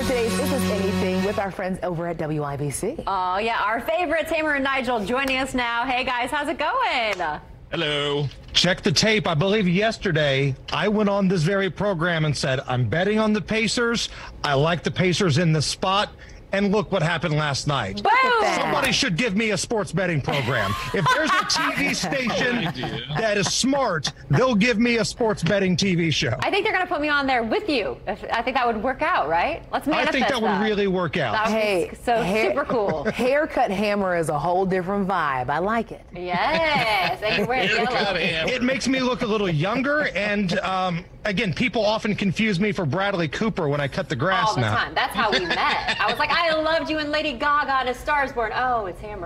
today's Is This Anything with our friends over at WIBC. Oh, yeah, our favorites, Tamer and Nigel, joining us now. Hey, guys, how's it going? Hello. Check the tape. I believe yesterday I went on this very program and said, I'm betting on the Pacers. I like the Pacers in the spot. And look what happened last night. Boom! Somebody should give me a sports betting program. If there's a TV station that is smart, they'll give me a sports betting TV show. I think they're going to put me on there with you. I think that would work out, right? Let's manifest I think that would really work out. That would be so super cool. Haircut Hammer is a whole different vibe. I like it. Yes. And you're wearing yellow. It makes me look a little younger. And again, people often confuse me for Bradley Cooper when I cut the grass All the now. time. That's how we met. I was like, I loved you and Lady Gaga and A Star Is Born. Oh, it's Hammer.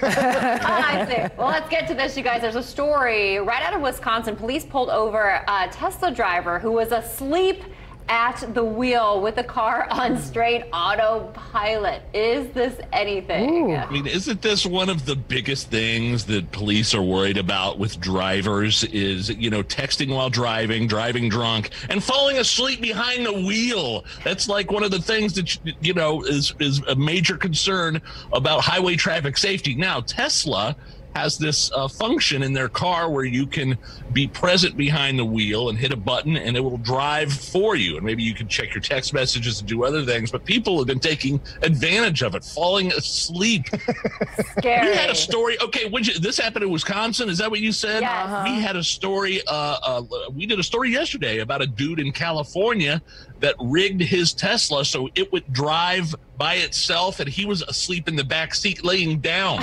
I see. Well, let's get to this, you guys. There's a story right out of Wisconsin. Police pulled over a Tesla driver who was asleep at the wheel with the car on straight autopilot. Is this anything? Ooh. I mean, isn't this one of the biggest things that police are worried about with drivers is, you know, texting while driving, driving drunk, and falling asleep behind the wheel? That's like one of the things that, you know, is a major concern about highway traffic safety. Now, Tesla has this function in their car where you can be present behind the wheel and hit a button and it will drive for you. And maybe you can check your text messages and do other things, but people have been taking advantage of it, falling asleep. Scary. We had a story. Okay, this happened in Wisconsin. Is that what you said? Yes. We had a story. We did a story yesterday about a dude in California that rigged his Tesla so it would drive by itself and he was asleep in the back seat laying down.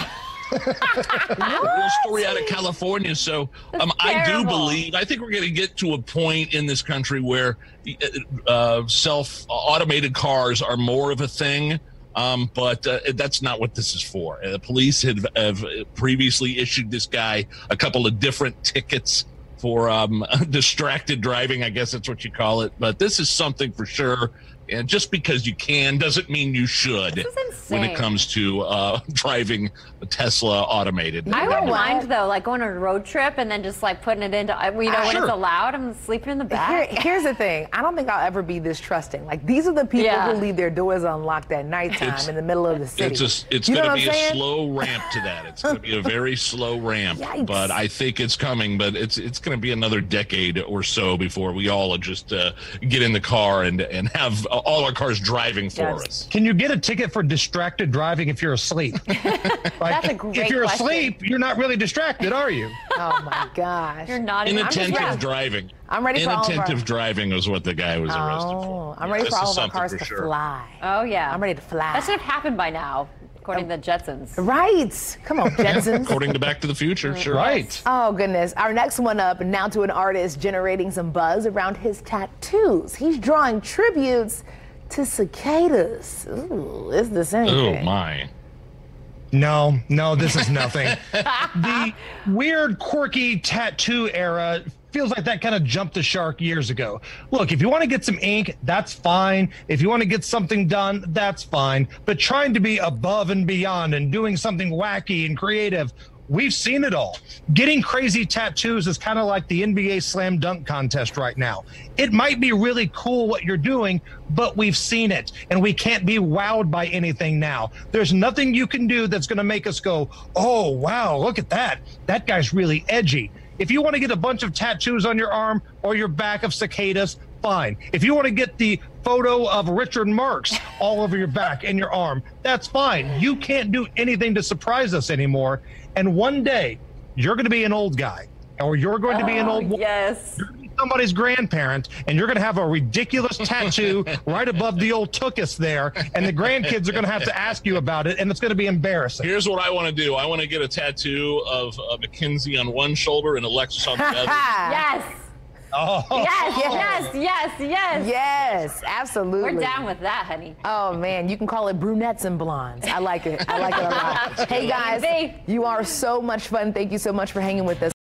A real story out of California. So I do believe, I think we're going to get to a point in this country where self-automated cars are more of a thing. But that's not what this is for. The police have previously issued this guy a couple of different tickets for distracted driving. I guess that's what you call it. But this is something for sure. And just because you can doesn't mean you should when it comes to driving a Tesla automated. I don't mind, though, like going on a road trip and then just like putting it into, you know, when it's allowed, I'm sleeping in the back. Here's the thing. I don't think I'll ever be this trusting. Like, these are the people who leave their doors unlocked at nighttime in the middle of the city. It's going to be a slow ramp to that. It's going to be a very slow ramp. Yikes. But I think it's coming. But it's going to be another decade or so before we all just get in the car and have all our cars driving for us. Can you get a ticket for distracted driving if you're asleep? That's a great If you're question. asleep, you're not really distracted, are you? Oh, my gosh. You're not Inattentive driving. I'm ready for all of our... Inattentive driving was what the guy was arrested for. I'm ready for all of our something cars for to sure. fly. Oh, yeah. I'm ready to fly. That should have happened by now, according to the Jetsons. Right. Come on, Jetsons. According to Back to the Future, sure. Right. Oh, goodness. Our next one up, now to an artist generating some buzz around his tattoos. He's drawing tributes to cicadas. Ooh, is this anything? Oh, my. No, this is nothing. The weird, quirky tattoo era feels like that kind of jumped the shark years ago. Look, if you want to get some ink, that's fine. If you want to get something done, that's fine. But trying to be above and beyond and doing something wacky and creative, we've seen it all. Getting crazy tattoos is kind of like the NBA slam dunk contest right now. It might be really cool what you're doing, but we've seen it, and we can't be wowed by anything now. There's nothing you can do that's going to make us go, oh, wow, look at that. That guy's really edgy. If you want to get a bunch of tattoos on your arm or your back of cicadas, fine. If you want to get the photo of Richard Marx all over your back and your arm, that's fine. You can't do anything to surprise us anymore. And one day, you're going to be an old guy, or you're going to be an old woman. Yes. You're going to be somebody's grandparent, and you're going to have a ridiculous tattoo right above the old tuchus there, and the grandkids are going to have to ask you about it, and it's going to be embarrassing. Here's what I want to do. I want to get a tattoo of Mackenzie on one shoulder and Alexis on the other. Yes. Oh. Yes. Yes, absolutely. We're down with that, honey. Oh, man, you can call it brunettes and blondes. I like it. I like it a lot. Hey, guys, you are so much fun. Thank you so much for hanging with us.